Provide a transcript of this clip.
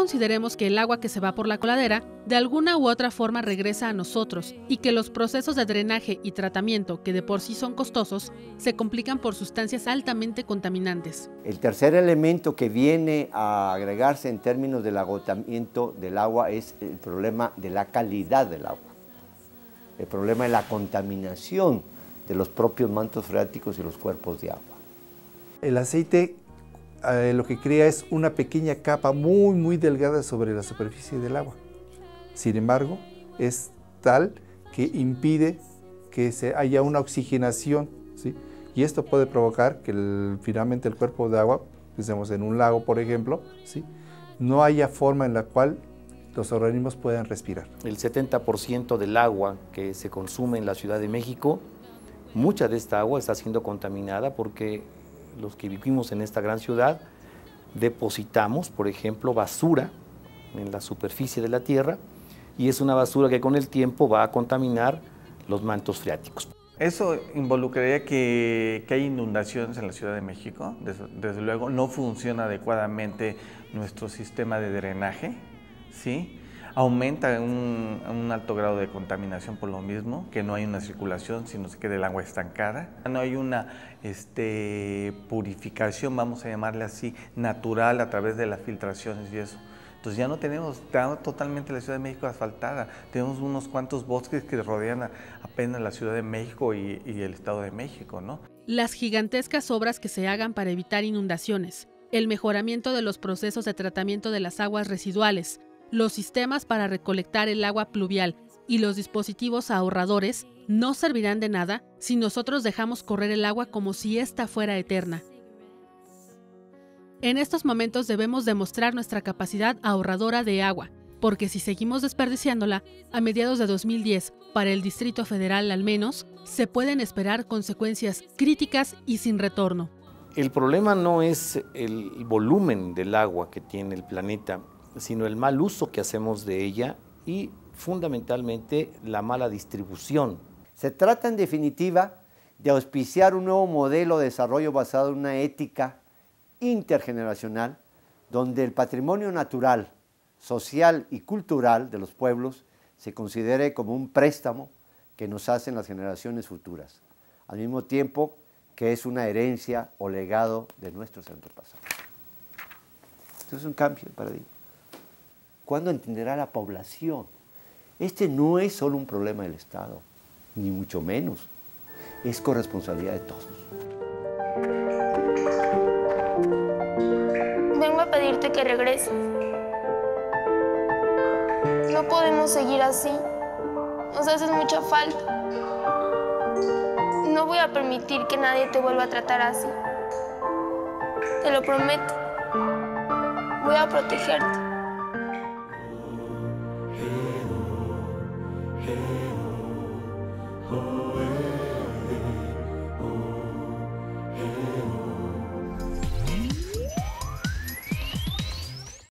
consideremos que el agua que se va por la coladera de alguna u otra forma regresa a nosotros y que los procesos de drenaje y tratamiento, que de por sí son costosos, se complican por sustancias altamente contaminantes. El tercer elemento que viene a agregarse en términos del agotamiento del agua es el problema de la calidad del agua, el problema de la contaminación de los propios mantos freáticos y los cuerpos de agua. El aceite lo que crea es una pequeña capa muy delgada sobre la superficie del agua. Sin embargo, es tal que impide que haya una oxigenación, ¿sí? Y esto puede provocar que finalmente el cuerpo de agua, pensemos en un lago por ejemplo, ¿sí? No haya forma en la cual los organismos puedan respirar. El 70% del agua que se consume en la Ciudad de México, mucha de esta agua está siendo contaminada porque los que vivimos en esta gran ciudad depositamos, por ejemplo, basura en la superficie de la tierra y es una basura que con el tiempo va a contaminar los mantos freáticos. Eso involucraría que hay inundaciones en la Ciudad de México. Desde luego no funciona adecuadamente nuestro sistema de drenaje, ¿sí? Aumenta un alto grado de contaminación por lo mismo, que no hay una circulación, sino se queda el agua estancada. No hay una purificación, vamos a llamarle así, natural a través de las filtraciones y eso. Entonces ya no tenemos, está totalmente la Ciudad de México asfaltada. Tenemos unos cuantos bosques que rodean apenas la Ciudad de México y el Estado de México, ¿no? Las gigantescas obras que se hagan para evitar inundaciones, el mejoramiento de los procesos de tratamiento de las aguas residuales, los sistemas para recolectar el agua pluvial y los dispositivos ahorradores no servirán de nada si nosotros dejamos correr el agua como si ésta fuera eterna. En estos momentos debemos demostrar nuestra capacidad ahorradora de agua, porque si seguimos desperdiciándola, a mediados de 2010, para el Distrito Federal al menos, se pueden esperar consecuencias críticas y sin retorno. El problema no es el volumen del agua que tiene el planeta, sino el mal uso que hacemos de ella y fundamentalmente la mala distribución. Se trata en definitiva de auspiciar un nuevo modelo de desarrollo basado en una ética intergeneracional donde el patrimonio natural, social y cultural de los pueblos se considere como un préstamo que nos hacen las generaciones futuras, al mismo tiempo que es una herencia o legado de nuestros antepasados. Esto es un cambio de paradigma. ¿Cuándo entenderá la población? Este no es solo un problema del Estado, ni mucho menos. Es corresponsabilidad de todos. Vengo a pedirte que regreses. No podemos seguir así. Nos haces mucha falta. No voy a permitir que nadie te vuelva a tratar así. Te lo prometo. Voy a protegerte. Oh